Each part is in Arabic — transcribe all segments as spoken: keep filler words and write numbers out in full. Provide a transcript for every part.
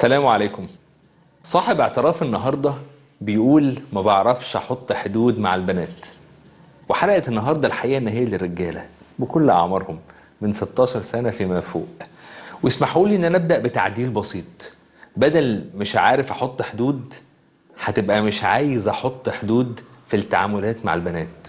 السلام عليكم. صاحب اعتراف النهارده بيقول ما بعرفش احط حدود مع البنات. وحلقة النهارده الحقيقة ان هي للرجالة بكل اعمارهم من ستاشر سنة فيما فوق. واسمحوا لي ان انا ابدا بتعديل بسيط. بدل مش عارف احط حدود هتبقى مش عايز احط حدود في التعاملات مع البنات.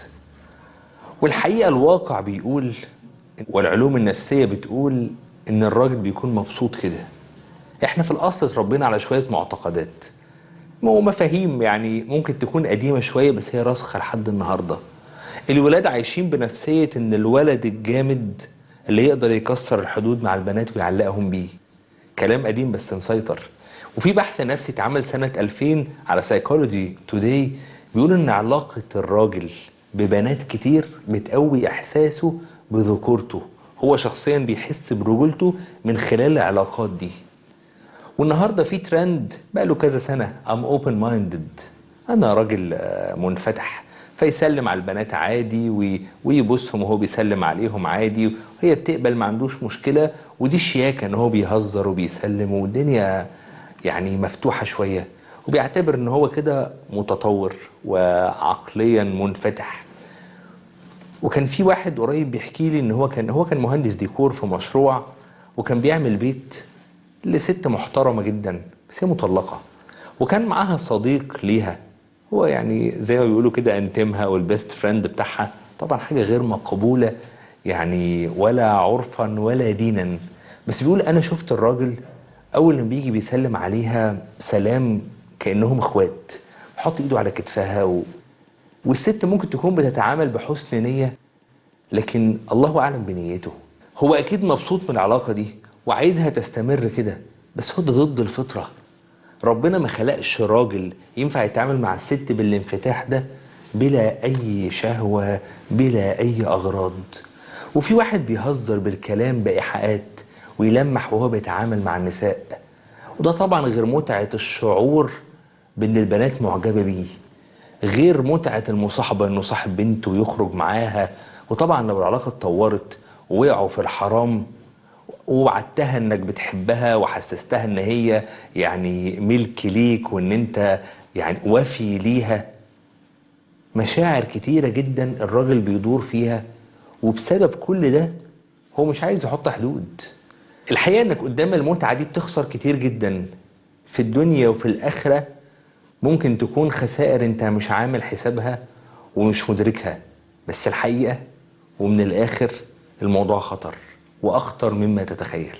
والحقيقة الواقع بيقول والعلوم النفسية بتقول ان الراجل بيكون مبسوط كده. احنا في الاصل اتربينا على شويه معتقدات ومفاهيم يعني ممكن تكون قديمه شويه بس هي راسخه لحد النهارده. الولاد عايشين بنفسيه ان الولد الجامد اللي يقدر يكسر الحدود مع البنات ويعلقهم بيه. كلام قديم بس مسيطر. وفي بحث نفسي اتعمل سنه ألفين على سايكولوجي توداي بيقول ان علاقه الراجل ببنات كتير بتقوي احساسه بذكورته. هو شخصيا بيحس برجولته من خلال العلاقات دي. والنهارده في ترند بقى له كذا سنه ام اوبن مايندد. انا راجل منفتح فيسلم على البنات عادي ويبصهم وهو بيسلم عليهم عادي وهي بتقبل ما عندوش مشكله. ودي الشياكه ان هو بيهزر وبيسلم والدنيا يعني مفتوحه شويه. وبيعتبر ان هو كده متطور وعقليا منفتح. وكان في واحد قريب بيحكي لي ان هو كان هو كان مهندس ديكور في مشروع وكان بيعمل بيت لست محترمة جدا بس هي مطلقة. وكان معاها صديق ليها هو يعني زي ما بيقولوا كده انتمها والبيست فريند بتاعها. طبعا حاجة غير مقبولة يعني ولا عرفا ولا دينا. بس بيقول انا شفت الراجل اول لما بيجي بيسلم عليها سلام كأنهم اخوات. حط ايده على كتفها و... والست ممكن تكون بتتعامل بحسن نية لكن الله اعلم بنيته. هو اكيد مبسوط من العلاقة دي وعايزها تستمر كده بس هو ده ضد الفطرة. ربنا ما خلقش راجل ينفع يتعامل مع الست بالانفتاح ده بلا أي شهوة بلا أي أغراض. وفي واحد بيهزر بالكلام بإيحاءات ويلمح وهو بيتعامل مع النساء. وده طبعا غير متعة الشعور بأن البنات معجبة بيه، غير متعة المصاحبة أنه صاحب بنت ويخرج معاها. وطبعا لو العلاقة اتطورت ووقعوا في الحرام ووعدتها انك بتحبها وحسستها ان هي يعني ملك ليك وان انت يعني وفي ليها، مشاعر كتيرة جدا الراجل بيدور فيها. وبسبب كل ده هو مش عايز يحط حدود. الحقيقة انك قدام المتعة دي بتخسر كتير جدا في الدنيا وفي الآخرة. ممكن تكون خسائر انت مش عامل حسابها ومش مدركها. بس الحقيقة ومن الآخر الموضوع خطر وأخطر مما تتخيل.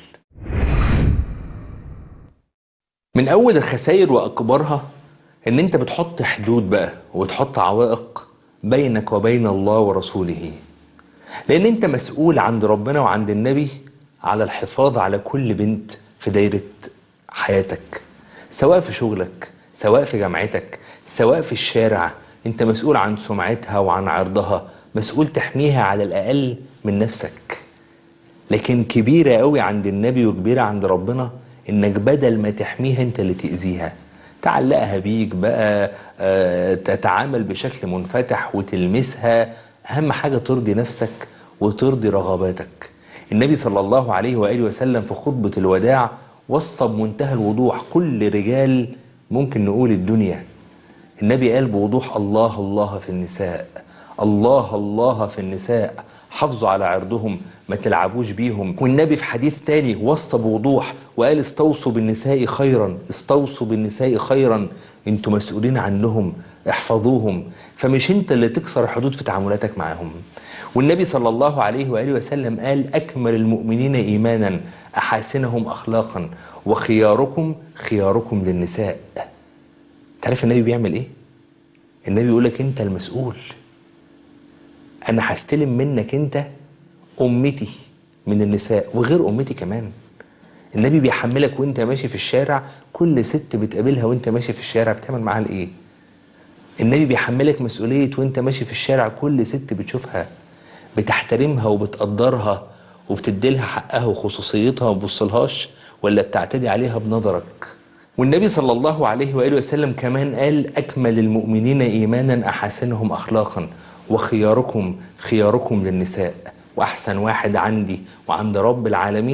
من أول الخسائر وأكبرها إن أنت بتحط حدود بقى وبتحط عوائق بينك وبين الله ورسوله. لأن أنت مسؤول عند ربنا وعند النبي على الحفاظ على كل بنت في دايرة حياتك، سواء في شغلك سواء في جامعتك سواء في الشارع. أنت مسؤول عن سمعتها وعن عرضها، مسؤول تحميها على الأقل من نفسك. لكن كبيرة قوي عند النبي وكبيرة عند ربنا انك بدل ما تحميها انت اللي تأذيها، تعلقها بيك بقى، آه، تتعامل بشكل منفتح وتلمسها. اهم حاجة ترضي نفسك وترضي رغباتك. النبي صلى الله عليه وآله وسلم في خطبة الوداع وصى بمنتهى الوضوح كل رجال ممكن نقول الدنيا. النبي قال بوضوح الله الله في النساء، الله الله في النساء، حافظوا على عرضهم ما تلعبوش بيهم. والنبي في حديث تاني وصى بوضوح وقال استوصوا بالنساء خيرا، استوصوا بالنساء خيرا، انتوا مسؤولين عنهم احفظوهم. فمش انت اللي تكسر حدود في تعاملاتك معهم. والنبي صلى الله عليه وآله وسلم قال أكمل المؤمنين إيمانا أحاسنهم أخلاقا وخياركم خياركم للنساء. تعرف النبي بيعمل ايه؟ النبي يقولك انت المسؤول. انا هستلم منك انت امتي من النساء وغير امتي كمان. النبي بيحملك وانت ماشي في الشارع كل ست بتقابلها وانت ماشي في الشارع بتعمل معاها الايه. النبي بيحملك مسؤولية وانت ماشي في الشارع كل ست بتشوفها بتحترمها وبتقدرها وبتديلها حقها وخصوصيتها وما تبصلهاش ولا بتعتدي عليها بنظرك. والنبي صلى الله عليه وآله وسلم كمان قال أكمل المؤمنين إيمانا أحسنهم أخلاقا وخياركم خياركم للنساء. وأحسن واحد عندي وعند رب العالمين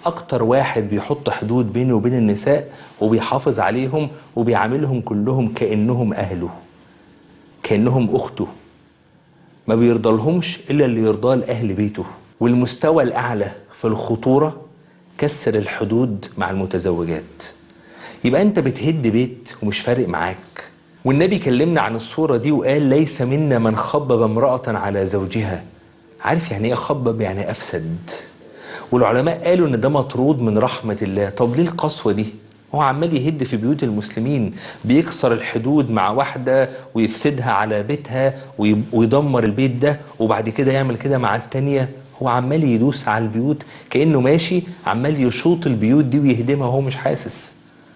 اكتر واحد بيحط حدود بينه وبين النساء وبيحافظ عليهم وبيعاملهم كلهم كأنهم اهله، كأنهم اخته، ما بيرضالهمش الا اللي يرضاه لاهل بيته. والمستوى الاعلى في الخطورة كسر الحدود مع المتزوجات. يبقى انت بتهد بيت ومش فارق معاك. والنبي كلمنا عن الصورة دي وقال ليس منا من خبب امرأة على زوجها. عارف يعني ايه خبب؟ يعني افسد. والعلماء قالوا ان ده مطرود من رحمة الله. طب ليه القسوة دي؟ هو عمال يهد في بيوت المسلمين، بيكسر الحدود مع واحدة ويفسدها على بيتها ويدمر البيت ده، وبعد كده يعمل كده مع التانية. هو عمال يدوس على البيوت كأنه ماشي عمال يشوط البيوت دي ويهدمها وهو مش حاسس.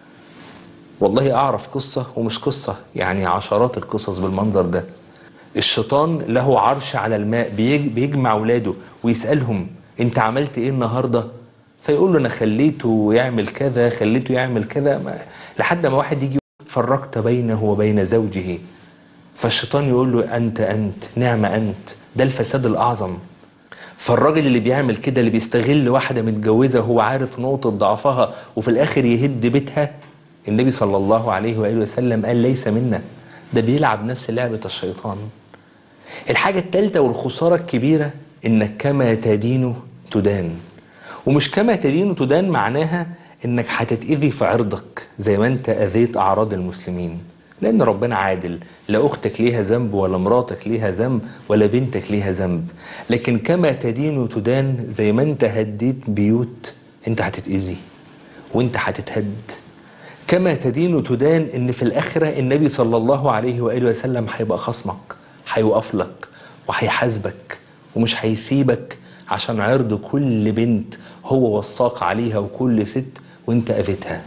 والله أعرف قصة ومش قصة، يعني عشرات القصص بالمنظر ده. الشيطان له عرش على الماء، بيجمع ولاده ويسألهم انت عملت ايه النهاردة؟ فيقول له انا خليته يعمل كذا، خليته يعمل كذا، ما لحد ما واحد يجي فرقت بينه وبين زوجه. فالشيطان يقول له انت انت نعم انت، ده الفساد الاعظم. فالراجل اللي بيعمل كده، اللي بيستغل واحدة متجوزة وهو عارف نقطة ضعفها وفي الاخر يهد بيتها، النبي صلى الله عليه وآله وسلم قال ليس منا، ده بيلعب نفس لعبة الشيطان. الحاجة الثالثة والخسارة الكبيرة انك كما تدين تدان. ومش كما تدين تدان معناها انك هتتأذي في عرضك زي ما انت اذيت اعراض المسلمين، لان ربنا عادل، لا اختك ليها ذنب ولا مراتك ليها ذنب ولا بنتك ليها ذنب. لكن كما تدين تدان، زي ما انت هديت بيوت انت هتتأذي وانت هتتهد. كما تدين تدان ان في الاخرة النبي صلى الله عليه وآله وسلم هيبقى خصمك، هيوقف لك وهيحاسبك ومش هيسيبك عشان عرض كل بنت هو وصاك عليها وكل ست وانت اذيتها.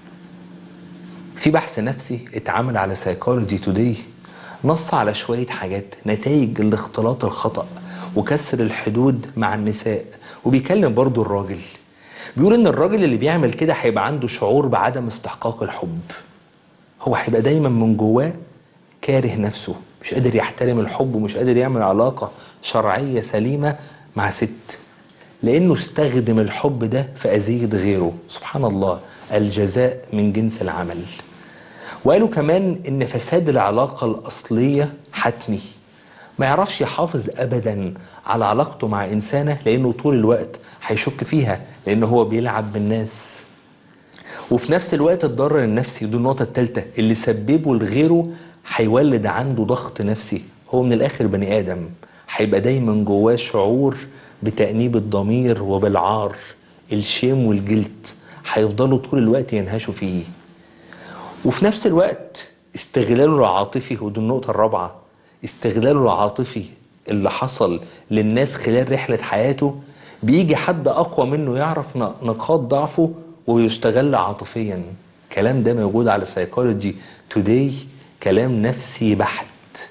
في بحث نفسي اتعمل على سايكولوجي توداي نص على شوية حاجات نتائج الاختلاط الخطأ وكسر الحدود مع النساء، وبيكلم برضو الراجل. بيقول ان الراجل اللي بيعمل كده هيبقى عنده شعور بعدم استحقاق الحب. هو هيبقى دايما من جواه كاره نفسه، مش قادر يحترم الحب ومش قادر يعمل علاقة شرعية سليمة مع ست، لأنه استخدم الحب ده في أذية غيره. سبحان الله، الجزاء من جنس العمل. وقالوا كمان إن فساد العلاقة الأصلية حتمي، ما يعرفش يحافظ أبدا على علاقته مع إنسانة، لأنه طول الوقت هيشك فيها، لأنه هو بيلعب بالناس. وفي نفس الوقت الضرر النفسي، دي النقطة الثالثة، اللي سببه لغيره هيولد عنده ضغط نفسي. هو من الآخر بني آدم، هيبقى دايما جواه شعور بتأنيب الضمير وبالعار، الشيم والجلد هيفضلوا طول الوقت ينهشوا فيه. وفي نفس الوقت استغلاله العاطفي، ودي النقطة الرابعة، استغلاله العاطفي اللي حصل للناس خلال رحلة حياته، بيجي حد أقوى منه يعرف نقاط ضعفه ويستغل عاطفيا. الكلام ده موجود على سايكولوجي توداي، كلام نفسي بحت.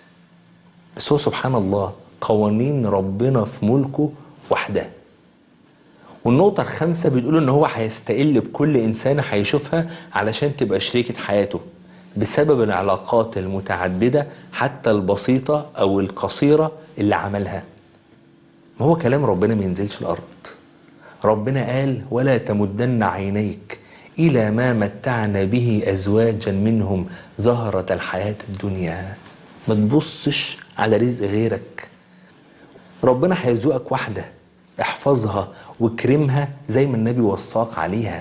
بس هو سبحان الله قوانين ربنا في ملكه واحدة. والنقطة الخامسة بتقول ان هو هيستقل بكل انسانة هيشوفها علشان تبقى شريكة حياته، بسبب العلاقات المتعددة حتى البسيطة او القصيرة اللي عملها. ما هو كلام ربنا ما ينزلش الارض. ربنا قال ولا تمدن عينيك الى ما متعنا به ازواجا منهم زهرة الحياة الدنيا. ما تبصش على رزق غيرك. ربنا هيرزقك واحدة، احفظها واكرمها زي ما النبي وصاك عليها.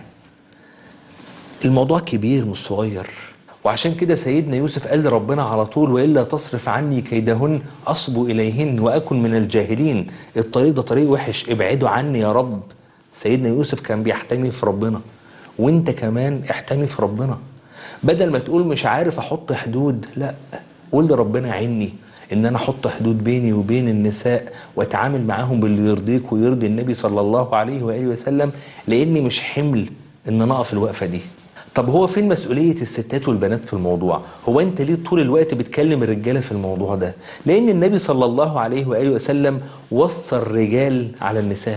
الموضوع كبير مش صغير. وعشان كده سيدنا يوسف قال لربنا على طول وإلا تصرف عني كيدهن أصب إليهن وأكن من الجاهلين. الطريق ده طريق وحش، ابعدوا عني يا رب. سيدنا يوسف كان بيحتمي في ربنا، وانت كمان احتمي في ربنا. بدل ما تقول مش عارف احط حدود، لا، قول لربنا عيني ان انا احط حدود بيني وبين النساء واتعامل معاهم باللي يرضيك ويرضي النبي صلى الله عليه وآله وسلم، لاني مش حمل ان انا اقف الوقفة دي. طب هو فين مسؤولية الستات والبنات في الموضوع؟ هو انت ليه طول الوقت بتكلم الرجالة في الموضوع ده؟ لان النبي صلى الله عليه وآله وسلم وصى الرجال على النساء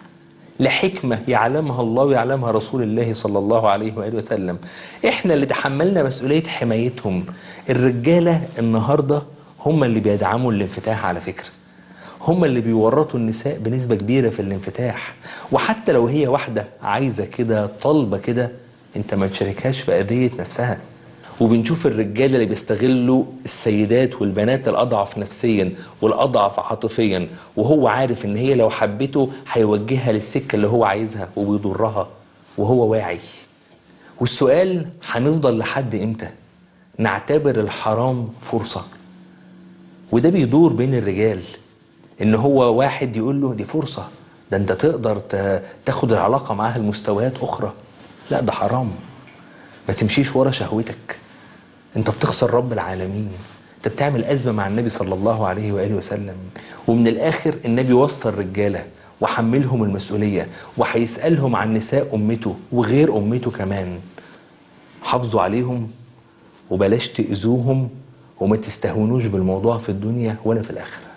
لحكمة يعلمها الله ويعلمها رسول الله صلى الله عليه وآله وسلم. احنا اللي تحملنا مسؤولية حمايتهم. الرجالة النهاردة هم اللي بيدعموا الانفتاح على فكرة، هم اللي بيورطوا النساء بنسبة كبيرة في الانفتاح. وحتى لو هي واحدة عايزة كده طالبة كده، انت ما تشاركهاش في أذية نفسها. وبنشوف الرجالة اللي بيستغلوا السيدات والبنات الأضعف نفسيا والأضعف عاطفيا، وهو عارف ان هي لو حبته هيوجهها للسكة اللي هو عايزها وبيضرها وهو واعي. والسؤال، هنفضل لحد امتى نعتبر الحرام فرصة؟ وده بيدور بين الرجال، ان هو واحد يقول له دي فرصة، ده انت تقدر تاخد العلاقة معاها لمستويات اخرى. لا، ده حرام. ما تمشيش ورا شهوتك، انت بتخسر رب العالمين، انت بتعمل ازمة مع النبي صلى الله عليه وآله وسلم. ومن الاخر النبي وصى الرجالة وحملهم المسؤولية، وهيسألهم عن نساء امته وغير امته كمان. حافظوا عليهم وبلاش تأذوهم، وما تستهونوش بالموضوع في الدنيا ولا في الآخرة.